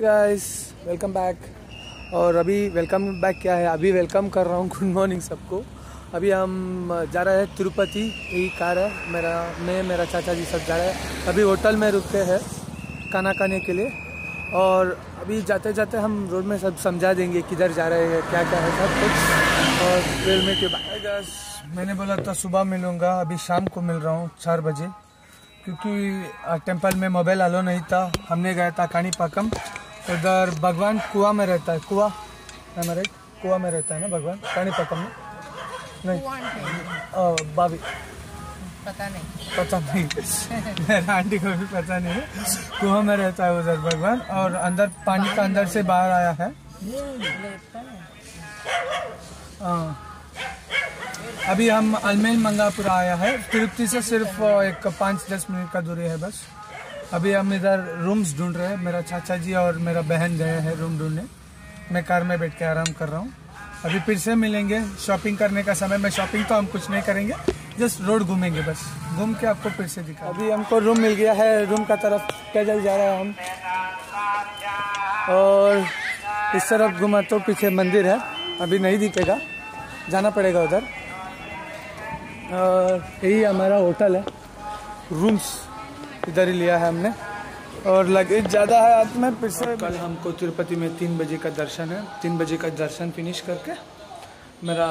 Guys, welcome back. और अभी welcome back क्या है, अभी वेलकम कर रहा हूँ। गुड मॉर्निंग सबको। अभी हम जा रहे हैं तिरुपति। यही कार है मेरा चाचा जी सब जा रहे हैं। अभी होटल में रुकते हैं खाना खाने के लिए। और अभी जाते जाते हम रोड में सब समझा देंगे किधर जा रहे हैं, क्या क्या है सब कुछ। और रेल में के बाद मैंने बोला था सुबह मिलूँगा, अभी शाम को मिल रहा हूँ 4 बजे, क्योंकि टेंपल में मोबाइल अलो नहीं था। हमने गया था कानीपाकम, उधर भगवान कुआ में रहता है। कुआ हमारे कुआ में रहता है ना भगवान, कानीपाकम में नहीं। बाबी पता नहीं मेरा आंटी को भी पता नहीं है। कुआ में रहता है उधर भगवान, और अंदर पानी का अंदर से बाहर आया है। अभी हम अलमेल मंगापुरा आया है। तिरुपति से सिर्फ एक 5-10 मिनट का दूरी है बस। अभी हम इधर रूम्स ढूंढ रहे हैं। मेरा चाचा जी और मेरा बहन गए हैं रूम ढूंढने। मैं कार में बैठ के आराम कर रहा हूँ। अभी फिर से मिलेंगे शॉपिंग करने का समय में। शॉपिंग तो हम कुछ नहीं करेंगे, जस्ट रोड घूमेंगे, बस घूम के आपको फिर से दिखा। अभी हमको रूम मिल गया है, रूम का तरफ पैदल जा रहे हैं हम। और इस तरफ घुमा तो पीछे मंदिर है, अभी नहीं दिखेगा, जाना पड़ेगा उधर। और यही हमारा होटल है, रूम्स इधर ही लिया है हमने। और लगेज ज़्यादा है हाथ में। फिर से कल हमको तिरुपति में 3 बजे का दर्शन है। 3 बजे का दर्शन फिनिश करके मेरा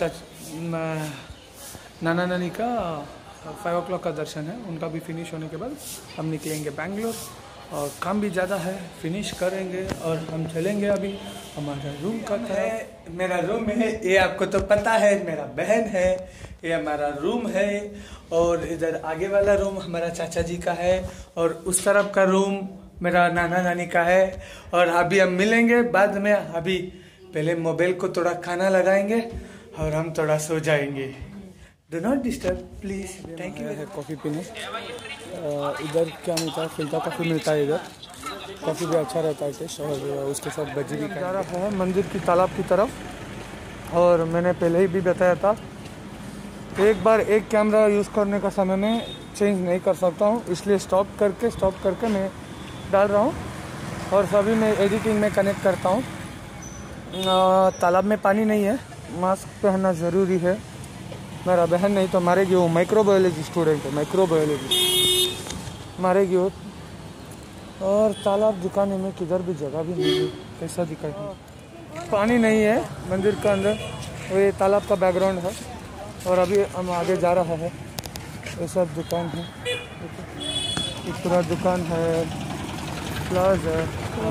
नाना नानी का 5 o'clock का दर्शन है, उनका भी फिनिश होने के बाद हम निकलेंगे बैंगलोर। और काम भी ज़्यादा है, फिनिश करेंगे और हम चलेंगे। अभी हमारा रूम का है, मेरा रूम है ये, आपको तो पता है, मेरा बहन है, ये हमारा रूम है। और इधर आगे वाला रूम हमारा चाचा जी का है, और उस तरफ का रूम मेरा नाना नानी का है। और अभी हम मिलेंगे बाद में। अभी पहले मोबाइल को थोड़ा खाना लगाएंगे और हम थोड़ा सो जाएंगे। Do not disturb please. Thank you. Coffee पीने इधर क्या मिलता है, फिल्टर कॉफ़ी मिलता है इधर। कॉफ़ी भी अच्छा रहता है टेस्ट, और उसके साथ बजी भी जा रहा है मंदिर की तालाब की तरफ। और मैंने पहले ही भी बताया था, एक बार एक कैमरा यूज़ करने का समय में चेंज नहीं कर सकता हूँ, इसलिए स्टॉप करके मैं डाल रहा हूँ। और सभी मैं एडिटिंग में कनेक्ट करता हूँ। तालाब में पानी नहीं है, मास्क पहनना ज़रूरी है। मेरा बहन नहीं तो मारेगी, वो माइक्रोबायोलॉजी स्टूडेंट है, माइक्रोबायोलॉजी मारेगी वो। और तालाब दिखाने में किधर भी जगह भी नहीं है, कैसा दिखाएगा। पानी नहीं है मंदिर का अंदर, वो ये तालाब का बैकग्राउंड है। और अभी हम आगे जा रहा है, ये सब दुकान है, ये पूरा दुकान है, प्लाज है।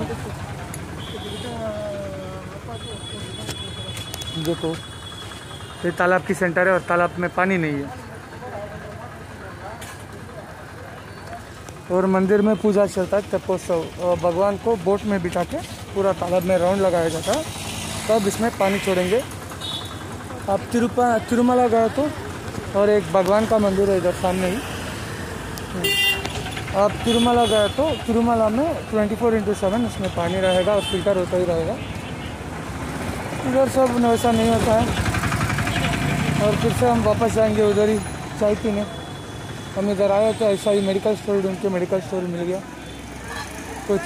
देखो ये तालाब की सेंटर है, और तालाब में पानी नहीं है। और मंदिर में पूजा चलता है तेपोत्सव, और भगवान को बोट में बिठा के पूरा तालाब में राउंड लगाया जाता है, तब इसमें पानी छोड़ेंगे। आप तिरुमला गए तो, और एक भगवान का मंदिर है इधर सामने ही। आप तिरुमला गए तो तिरुमला में 24/7 इसमें पानी रहेगा और फिल्टर होता ही रहेगा। इधर सब वैसा नहीं होता है। और फिर से हम वापस जाएंगे उधर ही चाय पीने। हम इधर आए तो ऐसा ही मेडिकल स्टोर ढूंढ के मेडिकल स्टोर मिल गया। कुछ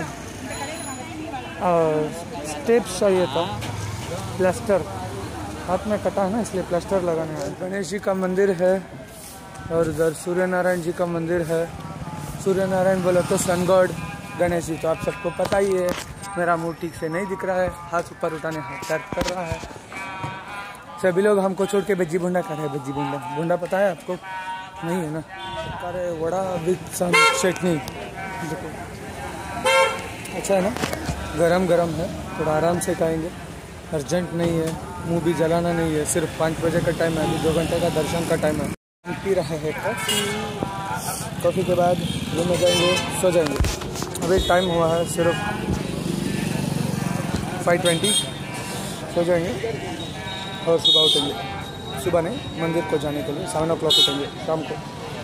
स्टेप्स चाहिए था, प्लास्टर हाथ में कटा है ना, इसलिए प्लास्टर लगाने आया। गणेश जी का मंदिर है, और इधर सूर्य नारायण जी का मंदिर है। सूर्य नारायण बोले तो सन गॉड, गणेश जी तो आप सबको पता ही है। मेरा मुंह ठीक से नहीं दिख रहा है, हाथ ऊपर उठाने हाथ दर्द कर रहा है। सभी लोग हमको छोड़ के बज्जी भुंडा कर रहे हैं। बज्जी भुंडा पता है आपको? नहीं है ना। अरे वड़ा विथ सम चटनी, देखो अच्छा है ना, गरम गरम है, थोड़ा आराम से खाएंगे। अर्जेंट नहीं है, मुंह भी जलाना नहीं है। सिर्फ 5 बजे का टाइम है, अभी 2 घंटे का दर्शन का टाइम है। हम पी रहे हैं कॉफ़ी के बाद रूम में जाएंगे, सो जाएंगे। अभी टाइम हुआ है सिर्फ 5:20, सो जाएंगे और सुबह उठेंगे। सुबह नहीं, मंदिर को जाने के लिए 7 o'clock उठेंगे शाम को।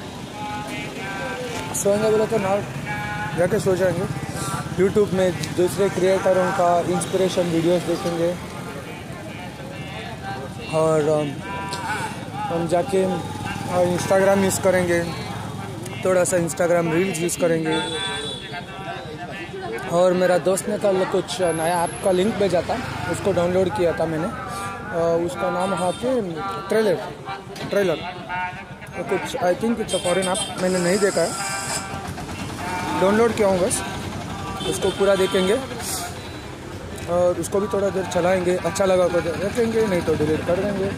सोएंगे बोले तो ना जाके सो जाएंगे। यूट्यूब में दूसरे क्रिएटरों का इंस्पिरेशन वीडियोस देखेंगे, और हम जाके इंस्टाग्राम यूज़ करेंगे, थोड़ा सा इंस्टाग्राम रील्स यूज़ करेंगे। और मेरा दोस्त ने कल कुछ नया ऐप का लिंक भेजा था, उसको डाउनलोड किया था मैंने। उसका नाम है कि ट्रेलर तो कुछ, I think it's a foreign app, मैंने नहीं देखा है, डाउनलोड किया हूँ बस। उसको पूरा देखेंगे और उसको भी थोड़ा देर चलाएंगे, अच्छा लगा तो रखेंगे, नहीं तो डिलीट कर देंगे।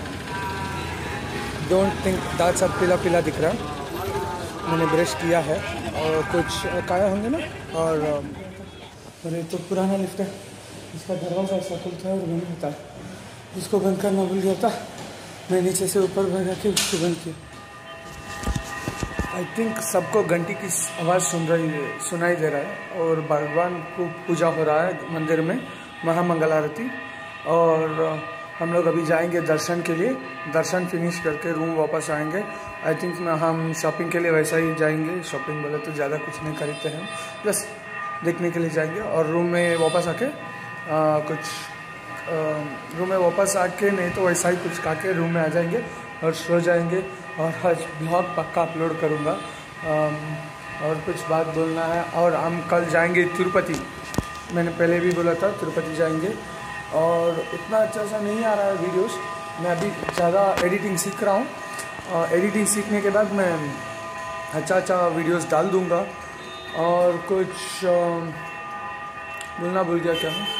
डोंट थिंक दांत सब पीला पीला दिख रहा है, मैंने ब्रश किया है और कुछ खाया होंगे ना। और अरे तो पुराना लिफ्ट है, इसका दरवाज़ा ऐसा खुलता है और बंद होता है, इसको बंद करना भूल गया था, मैं नीचे से ऊपर भगा के उसको बंद किया। आई थिंक सबको घंटी की आवाज़ सुनाई दे रहा है और भगवान को पूजा हो रहा है मंदिर में, महामंगल आरती। और हम लोग अभी जाएंगे दर्शन के लिए, दर्शन फिनिश करके रूम वापस आएंगे। आई थिंक हम शॉपिंग के लिए वैसा ही जाएंगे, शॉपिंग बोले तो ज़्यादा कुछ नहीं खरीदते हैं, बस देखने के लिए जाएंगे। और रूम में वापस आके रूम में वापस आके नहीं तो वैसा ही कुछ खा के रूम में आ जाएंगे और सो जाएंगे। और आज ब्लॉग पक्का अपलोड करूँगा। और कुछ बात बोलना है, और हम कल जाएंगे तिरुपति, मैंने पहले भी बोला था तिरुपति जाएंगे। और इतना अच्छा सा नहीं आ रहा है वीडियोस, मैं अभी ज़्यादा एडिटिंग सीख रहा हूँ। एडिटिंग सीखने के बाद मैं अच्छा वीडियोस डाल दूँगा। और कुछ बोलना भूल गया क्या मैं,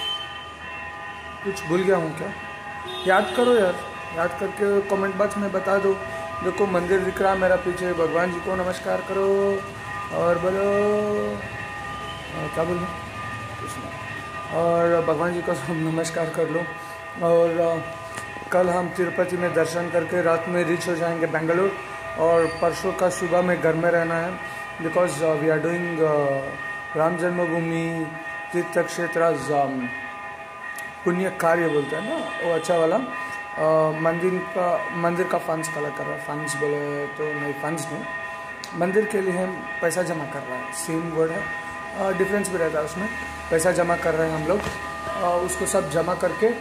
कुछ भूल गया हूँ क्या, याद करो यार, याद करके कमेंट बॉक्स में बता दो। देखो मंदिर दिख रहा है मेरा पीछे, भगवान जी को नमस्कार करो और बोलो क्या बोलो कुछ नहीं, और भगवान जी को नमस्कार कर लो। और कल हम तिरुपति में दर्शन करके रात में रीच हो जाएंगे बेंगलुरु। और परसों का सुबह में घर में रहना है, because we are doing Ram Janmabhoomi Teerth क्षेत्र पुण्य कार्य बोलते हैं ना, वो अच्छा वाला मंदिर का फंड्स कलेक्ट कर रहा है। फंड्स बोले तो नहीं, फंड्स नहीं, मंदिर के लिए हम पैसा जमा कर रहा है, सेम वर्ड है, डिफरेंस भी रहता है उसमें। पैसा जमा कर रहे हैं हम लोग, उसको सब जमा करके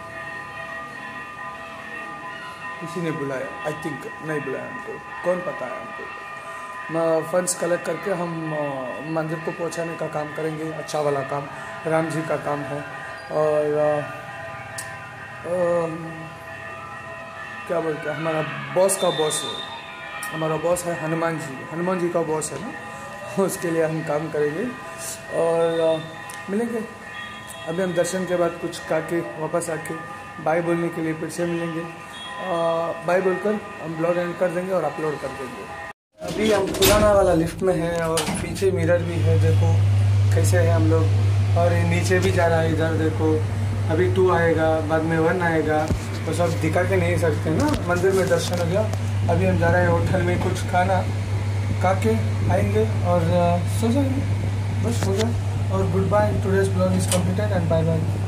किसी ने बुलाया, आई थिंक नहीं बुलाया हमको, कौन पता है हमको। फंड्स कलेक्ट करके हम मंदिर को पहुंचाने का काम करेंगे, अच्छा वाला काम, राम जी का काम है। और क्या बोलते हैं, हमारा बॉस का बॉस है, हमारा बॉस है हनुमान जी का बॉस है ना, उसके लिए हम काम करेंगे। और मिलेंगे अभी हम दर्शन के बाद कुछ खा के वापस आके बाय बोलने के लिए फिर से मिलेंगे। बाय बोलकर हम ब्लॉग एंड कर देंगे और अपलोड कर देंगे। अभी हम पुराना वाला लिफ्ट में हैं और पीछे मिरर भी है, देखो कैसे है हम लोग। और ये नीचे भी जा रहा है, इधर देखो, अभी 2 आएगा, बाद में 1 आएगा, तो सब दिखा के नहीं सकते ना। मंदिर में दर्शन हो गया, अभी हम जा रहे हैं होटल में कुछ खाना खा के आएंगे और सो जाएंगे, बस हो गया। और good bye, today's blog is completed and bye bye.